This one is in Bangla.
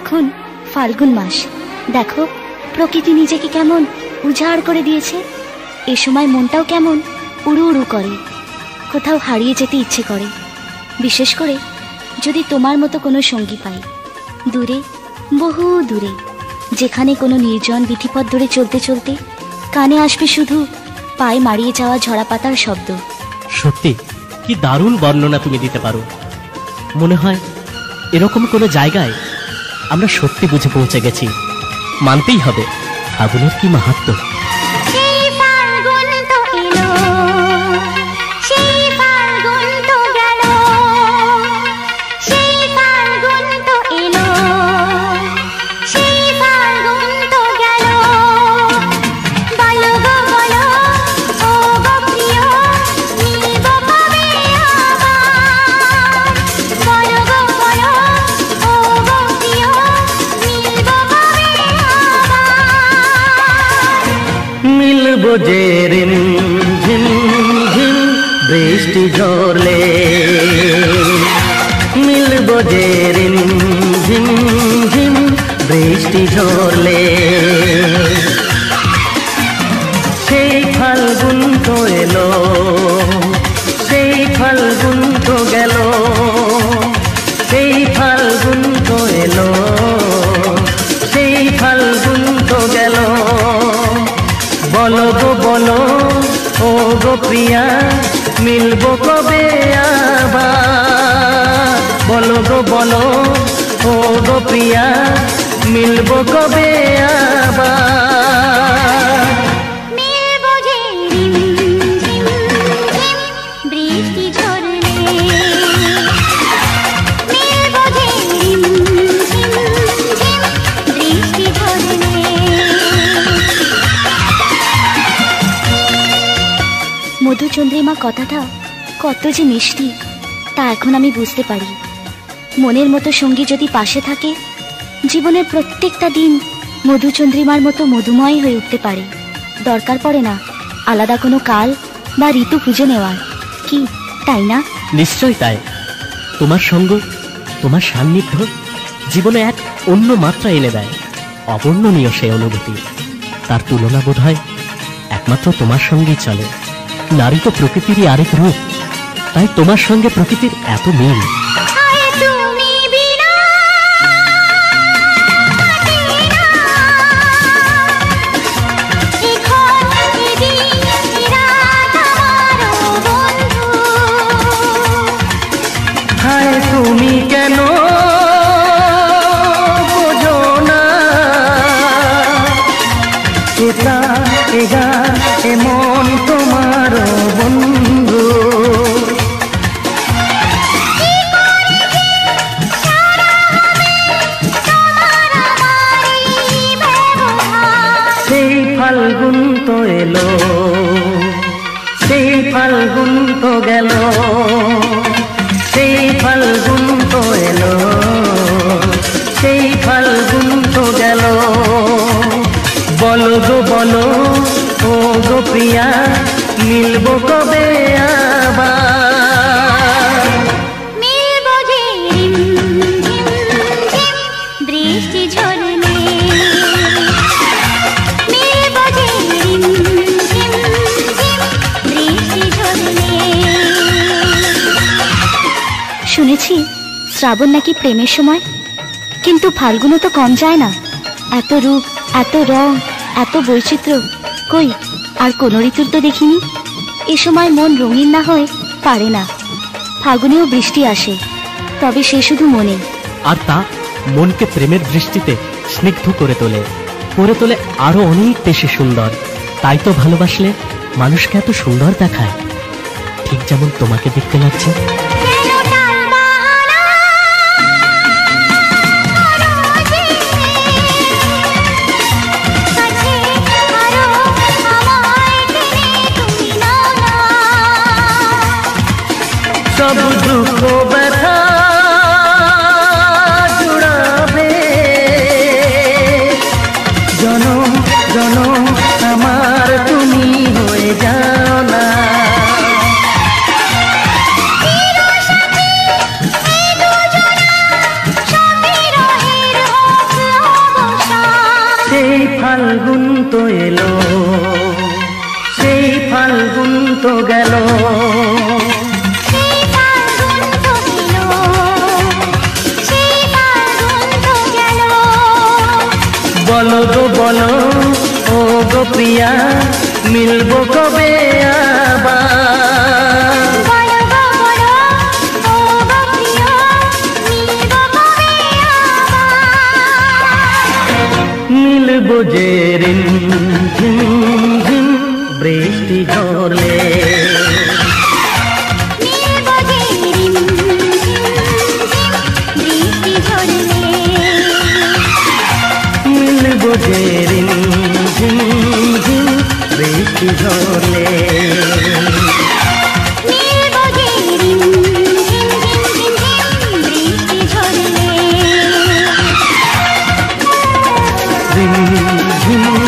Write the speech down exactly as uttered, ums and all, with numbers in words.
এখন ফাল্গুন মাস, দেখো প্রকৃতি নিজেকে কেমন উজাড় করে দিয়েছে। এ সময় মনটাও কেমন উড়ু উড়ু করে, কোথাও হারিয়ে যেতে ইচ্ছে করে। বিশেষ করে যদি তোমার মতো কোনো সঙ্গী পাই, দূরে, বহু দূরে, যেখানে কোনো নির্জন বিধিপথ ধরে চলতে চলতে কানে আসবে শুধু পায়ে মারিয়ে যাওয়া ঝরা পাতার শব্দ। সত্যি কি দারুণ বর্ণনা তুমি দিতে পারো। মনে হয় এরকম কোনো জায়গায় আমরা সত্যি বুঝে পৌঁছে গেছি। মানতেই হবে ফাগুনের কি মাহাত্ম্য। যে রিম ঝিম ঝিম বৃষ্টি ঝরলে, মিলব যে রিম ঝিম ঝিম বৃষ্টি ঝরলে, সেই ফাল্গুন তো এলো, সেই ফাল্গুন তো গেল, সেই ফাল্গুন তো এলো, সেই ফাল্গুন তো গেল। বলো গো বলো ও গো প্রিয়া, মিলবো কবে আবার? বলো গো বলো ও গো প্রিয়া, মিলবো কবে আবার? মিলবো যে রিম ঝিম ঝিম বৃষ্টি ঝরলে, মিলবো যে রিম ঝিম ঝিম বৃষ্টি ঝরলে। মধুচন্দ্রিমা কথাটা কত যে মিষ্টি তা এখন আমি বুঝতে পারি। মনের মতো সঙ্গী যদি পাশে থাকে, জীবনের প্রত্যেকটা দিন মধুচন্দ্রিমার মতো মধুময় হয়ে উঠতে পারে। দরকার পড়ে না আলাদা কোনো কাল বা ঋতু খুঁজে নেওয়ার, কি তাই না? নিশ্চয় তাই। তোমার সঙ্গ, তোমার সান্নিধ্য জীবনে এক অন্য মাত্রা এনে দেয়, অবর্ণনীয় সেই অনুভূতি। তার তুলনা বোধ হয় একমাত্র তোমার সঙ্গেই চলে। নারী তো প্রকৃতিরই আরেক রূপ, তাই তোমার সঙ্গে প্রকৃতির এত মিল। হায় তুমি কেন বোঝো না, এটা এগা এমন তোমার বন্ধু। সেই ফাল্গুন তো এলো, সেই ফাল্গুন তো গেল, সেই ফাল্গুন তো এলো, সেই ফাল্গুন তো গেল। বলো গো বলো ও গো প্রিয়া, মিলবো কবে আবার? মিলবো যে রিম ঝিম ঝিম বৃষ্টি ঝরলে, মিলবো যে রিম ঝিম ঝিম বৃষ্টি ঝরলে। শুনেছি শ্রাবণ নাকি প্রেমের সময়, কিন্তু ফাল্গুনও তো কম যায় না। এত রূপ, এত রং, এত বৈচিত্র্য, কই আর কোন ঋতুর তো দেখিনি। এ সময় মন রঙিন না হয়ে পারে না। ফাগুনেও বৃষ্টি আসে, তবে সে শুধু মনে। আর তা মনকে প্রেমের দৃষ্টিতে স্নিগ্ধ করে তোলে, করে তোলে আরো অনেক বেশি সুন্দর। তাই তো ভালোবাসলে মানুষকে এত সুন্দর দেখায়, ঠিক যেমন তোমাকে দেখতে লাগছে। সব দুঃখ ব্যথা জুড়াবে, জনম জনম আমার তুমি হয়ে যাও না। ফাল্গুন তো এলো, সেই ফাল্গুন তো গেল, বলো গো বলো ও গো প্রিয়া, মিলবো কবে আবার? মিলবো যে রিম ঝিম ঝিম বৃষ্টি ঝরলে, মিলবো যে রিম ঝিম ঝিম বৃষ্টি ঝরলে, ঝিম ঝিম